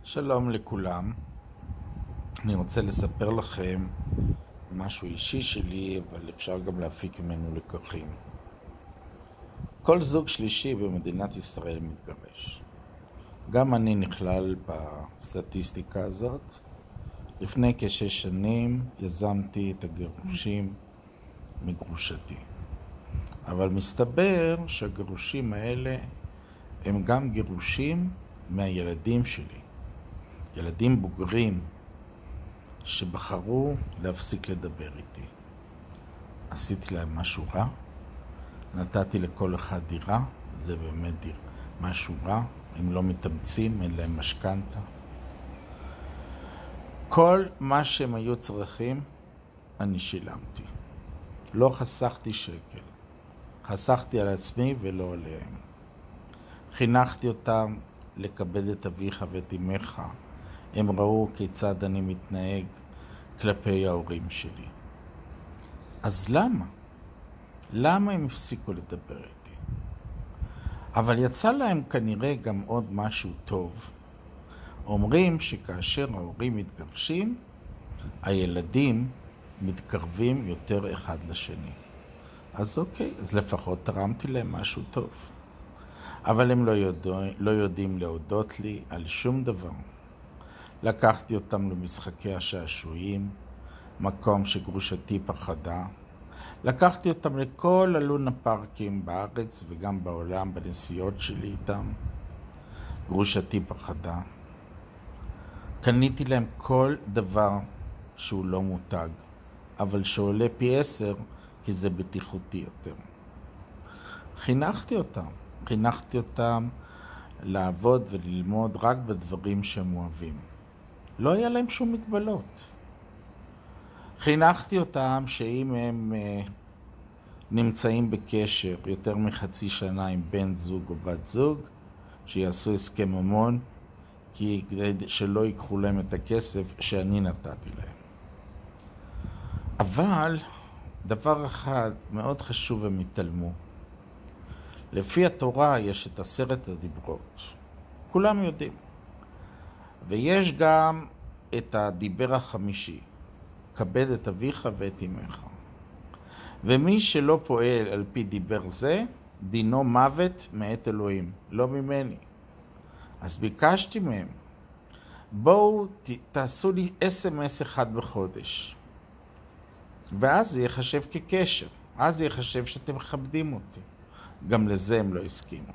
שלום לכולם. אני רוצה לספר לכם משהו אישי שלי, אבל אפשר גם להפיק ממנו לקחים. כל זוג שלישי במדינת ישראל מתגרש. גם אני נכלל בסטטיסטיקה הזאת. לפני כ6 שנים יזמתי את הגירושים מגרושתי. אבל מסתבר שהגירושים האלה הם גם גירושים מהילדים שלי. ילדים בוגרים שבחרו להפסיק לדבר איתי. עשיתי להם משהו רע, נתתי לכל אחד דירה, זה באמת משהו רע, הם לא מתאמצים, אין להם משכנתה. כל מה שהם היו צריכים, אני שילמתי. לא חסכתי שקל, חסכתי על עצמי ולא עליהם. חינכתי אותם לכבד את אביך ואת אמך. הם ראו כיצד אני מתנהג כלפי ההורים שלי. אז למה? למה הם הפסיקו לדבר איתי? אבל יצא להם כנראה גם עוד משהו טוב. אומרים שכאשר ההורים מתגרשים, הילדים מתקרבים יותר אחד לשני. אז אוקיי, אז לפחות תרמתי להם משהו טוב. אבל הם לא יודעים להודות לי על שום דבר. לקחתי אותם למשחקי השעשועים, מקום שגרושתי פחדה. לקחתי אותם לכל הלונה פארקים בארץ וגם בעולם בנסיעות שלי איתם. גרושתי פחדה. קניתי להם כל דבר שהוא לא מותג, אבל שעולה פי 10 כי זה בטיחותי יותר. חינכתי אותם לעבוד וללמוד רק בדברים שהם אוהבים. לא היה להם שום מגבלות. חינכתי אותם שאם הם נמצאים בקשר יותר מחצי שנה עם בן זוג או בת זוג, שיעשו הסכם ממון, כדי שלא ייקחו להם את הכסף שאני נתתי להם. אבל דבר אחד מאוד חשוב הם התעלמו. לפי התורה יש את 10 הדיברות. כולם יודעים. ויש גם את הדיבר החמישי, כבד את אביך ואת אמך. ומי שלא פועל על פי דיבר זה, דינו מוות מאת אלוהים, לא ממני. אז ביקשתי מהם, בואו תעשו לי SMS אחד בחודש. ואז זה יחשב כקשר, אז זה יחשב שאתם מכבדים אותי. גם לזה הם לא הסכימו.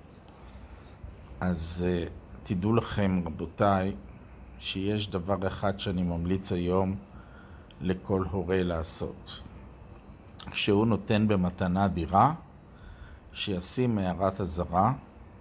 אז תדעו לכם, רבותיי, שיש דבר אחד שאני ממליץ היום לכל הורה לעשות. כשהוא נותן במתנה דירה, שישים הערת אזהרה,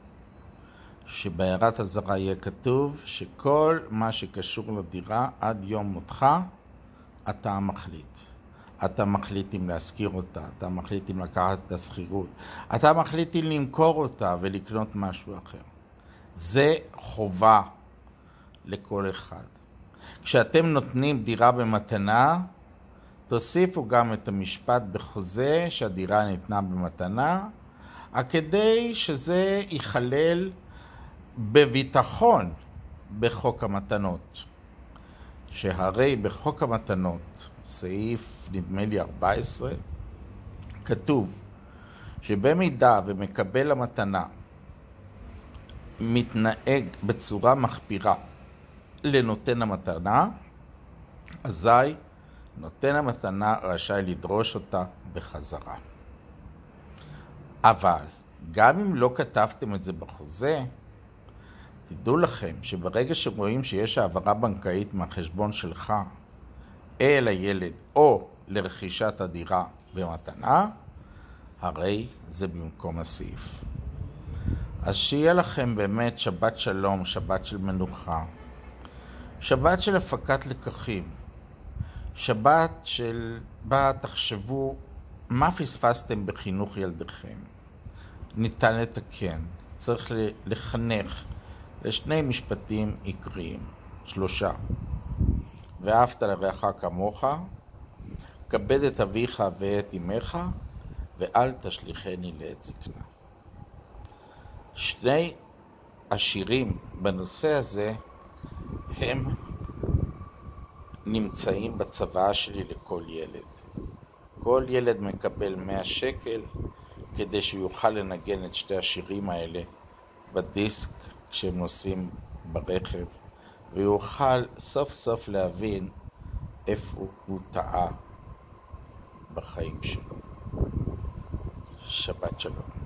שבהערת אזהרה יהיה כתוב שכל מה שקשור לדירה עד יום מותך, אתה מחליט. אתה מחליט אם להשכיר אותה, אתה מחליט אם לקחת את השכירות, אתה מחליט אם למכור אותה ולקנות משהו אחר. זה חובה לכל אחד. כשאתם נותנים דירה במתנה, תוסיפו גם את המשפט בחוזה שהדירה ניתנה במתנה, כדי שזה ייכלל בביטחון בחוק המתנות. שהרי בחוק המתנות, סעיף נדמה לי 14, כתוב שבמידה ומקבל המתנה מתנהג בצורה מחפירה לנותן המתנה, אזי נותן המתנה רשאי לדרוש אותה בחזרה. אבל גם אם לא כתבתם את זה בחוזה, תדעו לכם שברגע שרואים שיש העברה בנקאית מהחשבון שלך אל הילד או לרכישת הדירה במתנה, הרי זה במקום הסעיף. אז שיהיה לכם באמת שבת שלום, שבת של מנוחה, שבת של הפקת לקחים, שבת של בה תחשבו מה פספסתם בחינוך ילדיכם. ניתן לתקן, צריך לחנך לשני משפטים עיקריים, 3. ואהבת לרעך כמוך, כבד את אביך ואת אמך, ואל תשליכני לעת זקנה. שני השירים בנושא הזה הם נמצאים בצוואה שלי לכל ילד. כל ילד מקבל 100 שקל כדי שהוא יוכל לנגן את שתי השירים האלה בדיסק כשהם נוסעים ברכב, ויוכל סוף סוף להבין איפה הוא טעה בחיים שלו. שבת שלום.